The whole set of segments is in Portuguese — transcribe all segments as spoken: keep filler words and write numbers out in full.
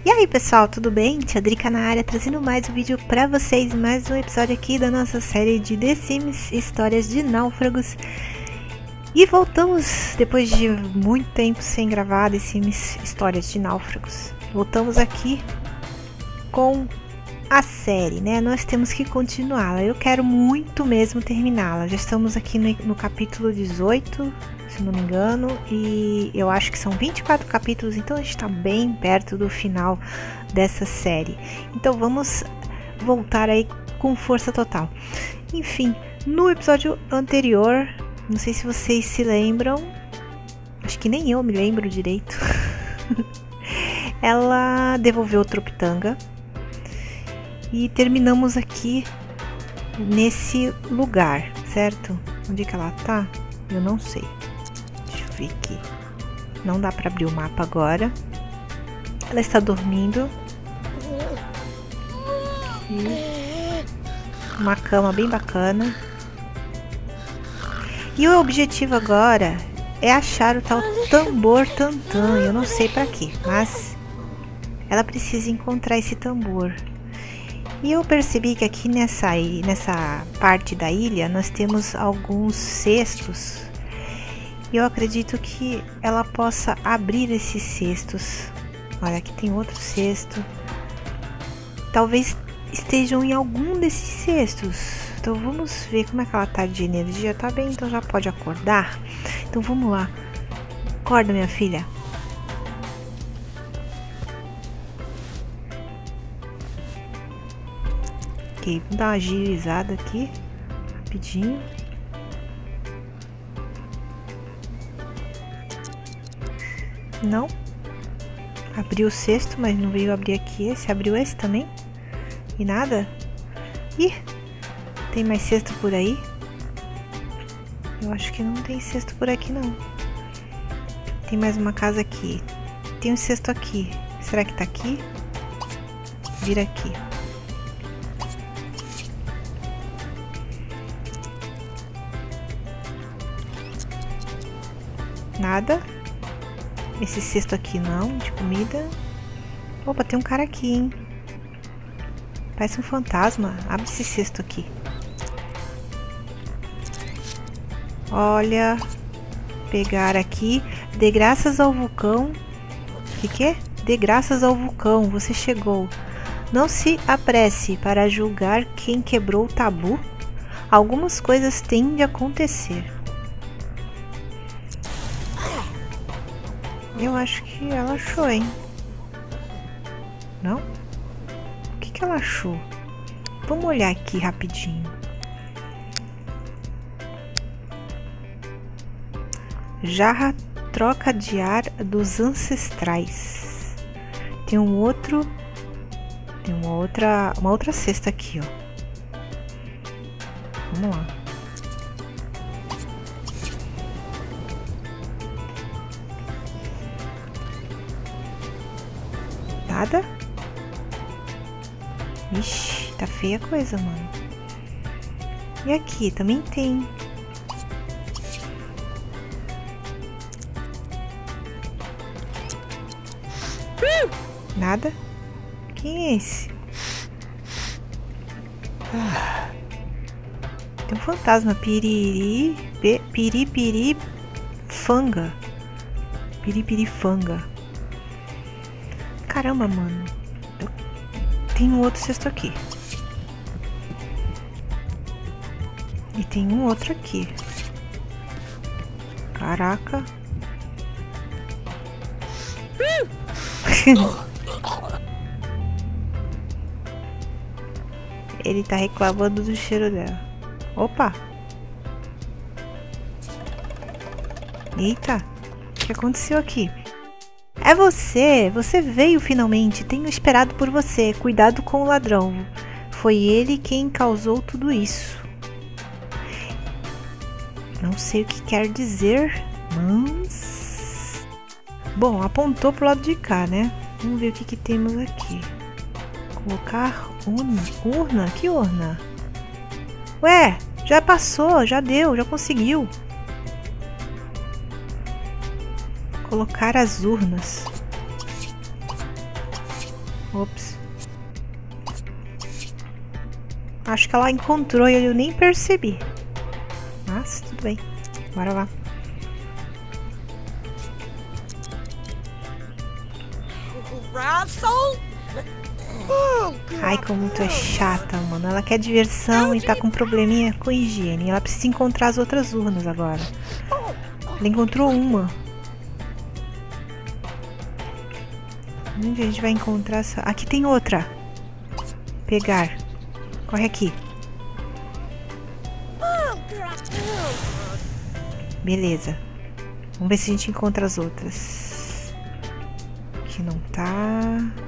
E aí pessoal, tudo bem? Tia Drica na área, trazendo mais um vídeo pra vocês, mais um episódio aqui da nossa série de The Sims Histórias de Náufragos. E voltamos, depois de muito tempo sem gravar The Sims Histórias de Náufragos, voltamos aqui com a série, né? Nós temos que continuá-la, eu quero muito mesmo terminá-la. Já estamos aqui no, no capítulo dezoito, se não me engano, e eu acho que são vinte e quatro capítulos, então a gente está bem perto do final dessa série. Então vamos voltar aí com força total. Enfim, no episódio anterior, não sei se vocês se lembram, acho que nem eu me lembro direito, ela devolveu o Tropitanga e terminamos aqui nesse lugar, certo? Onde é que ela tá? Eu não sei. Deixa eu ver aqui. Não dá para abrir o mapa agora. Ela está dormindo. Aqui. Uma cama bem bacana. E o objetivo agora é achar o tal tambor tantã. Eu não sei para quê, mas ela precisa encontrar esse tambor. E eu percebi que aqui nessa, nessa parte da ilha nós temos alguns cestos. E eu acredito que ela possa abrir esses cestos. Olha, aqui tem outro cesto. Talvez estejam em algum desses cestos. Então vamos ver como é que ela tá de energia. Tá bem, então já pode acordar. Então vamos lá. Acorda, minha filha. Ok, vou dar uma agilizada aqui. Rapidinho. Não. Abriu o cesto, mas não veio abrir aqui esse. Abriu esse também. E nada. Ih, tem mais cesto por aí? Eu acho que não tem cesto por aqui não. Tem mais uma casa aqui. Tem um cesto aqui. Será que tá aqui? Vira aqui. Nada. Esse cesto aqui não, de comida. Opa, tem um cara aqui, hein? Parece um fantasma. Abre esse cesto aqui. Olha. Pegar aqui. Dê graças ao vulcão. O que que é? Dê graças ao vulcão. Você chegou. Não se apresse para julgar quem quebrou o tabu. Algumas coisas têm de acontecer. Eu acho que ela achou, hein? Não? O que que ela achou? Vamos olhar aqui rapidinho. Jarra troca de ar dos ancestrais. Tem um outro... Tem uma outra, uma outra cesta aqui, ó. Vamos lá. Nada? Ixi, tá feia a coisa, mano. E aqui também tem. Nada? Quem é esse? Ah. Tem um fantasma. Piriri... Piripiri... Fanga. Piripiri fanga. Caramba, mano. Tem um outro cesto aqui. E tem um outro aqui. Caraca. Ele tá reclamando do cheiro dela. Opa. Eita. O que aconteceu aqui? É você! Você veio finalmente! Tenho esperado por você! Cuidado com o ladrão! Foi ele quem causou tudo isso. Não sei o que quer dizer, mas... Bom, apontou pro lado de cá, né? Vamos ver o que, que temos aqui. Colocar urna. Urna? Que urna? Ué, já passou, já deu, já conseguiu. Colocar as urnas. Ops. Acho que ela encontrou e eu nem percebi. Mas tudo bem. Bora lá. Ai, como tu é chata, mano. Ela quer diversão e tá com um probleminha com higiene. Ela precisa encontrar as outras urnas agora. Ela encontrou uma. Onde a gente vai encontrar essa... Aqui tem outra. Pegar. Corre aqui. Beleza. Vamos ver se a gente encontra as outras. Aqui não tá.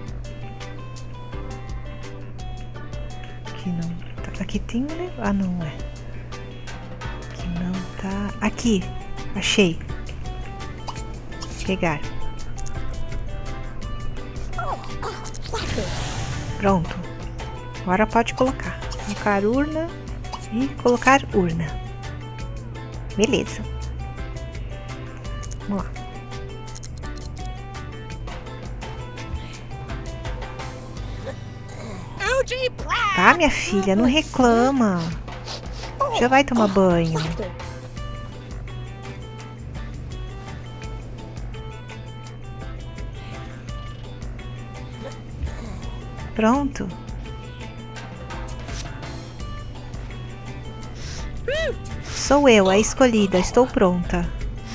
Aqui não tá. Aqui tem um... Ah, não é. Aqui não tá. Aqui. Achei. Pegar. Pronto. Agora pode colocar. Colocar urna e colocar urna. Beleza. Vamos lá. Tá, minha filha, não reclama. Já vai tomar banho. Pronto. Sou eu, a escolhida. Estou pronta.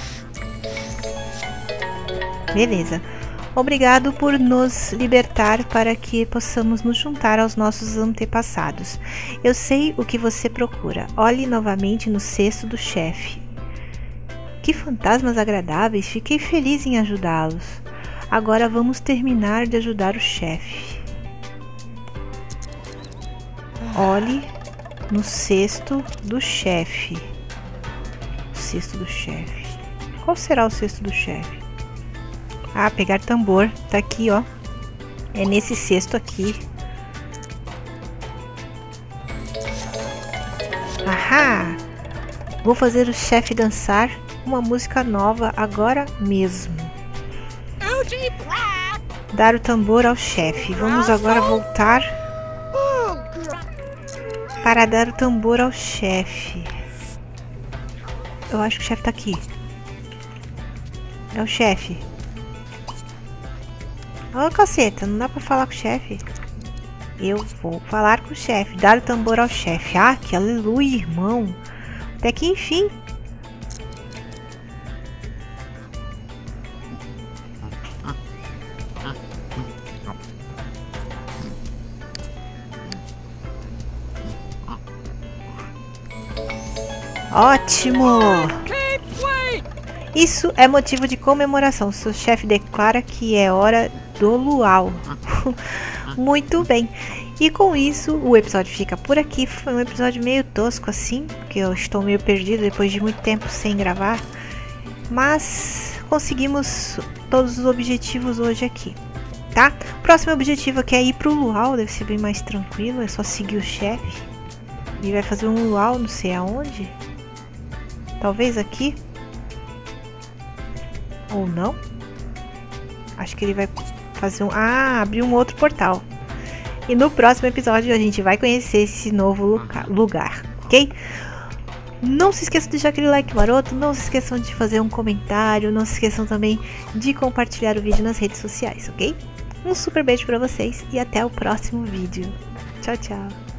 Beleza. Obrigado por nos libertar para que possamos nos juntar aos nossos antepassados. Eu sei o que você procura. Olhe novamente no cesto do chefe. Que fantasmas agradáveis. Fiquei feliz em ajudá-los. Agora vamos terminar de ajudar o chefe. Olhe no cesto do chefe. O cesto do chefe. Qual será o cesto do chefe? Ah, pegar tambor. Tá aqui, ó. É nesse cesto aqui. Ahá! Vou fazer o chefe dançar uma música nova agora mesmo. Dar o tambor ao chefe. Vamos agora voltar para dar o tambor ao chefe. Eu acho que o chefe tá aqui. É o chefe. Ô, caceta, não dá pra falar com o chefe? Eu vou falar com o chefe. Dar o tambor ao chefe. Ah, que aleluia, irmão. Até que enfim. Ótimo! Isso é motivo de comemoração. Seu chefe declara que é hora do luau. Muito bem. E com isso, o episódio fica por aqui. Foi um episódio meio tosco assim, porque eu estou meio perdido depois de muito tempo sem gravar. Mas conseguimos todos os objetivos hoje aqui, tá? Próximo objetivo aqui é ir pro luau. Deve ser bem mais tranquilo. É só seguir o chefe. Ele vai fazer um luau, não sei aonde. Talvez aqui. Ou não. Acho que ele vai fazer um... Ah, abrir um outro portal. E no próximo episódio a gente vai conhecer esse novo lugar, ok? Não se esqueçam de deixar aquele like maroto. Não se esqueçam de fazer um comentário. Não se esqueçam também de compartilhar o vídeo nas redes sociais, ok? Um super beijo pra vocês e até o próximo vídeo. Tchau, tchau.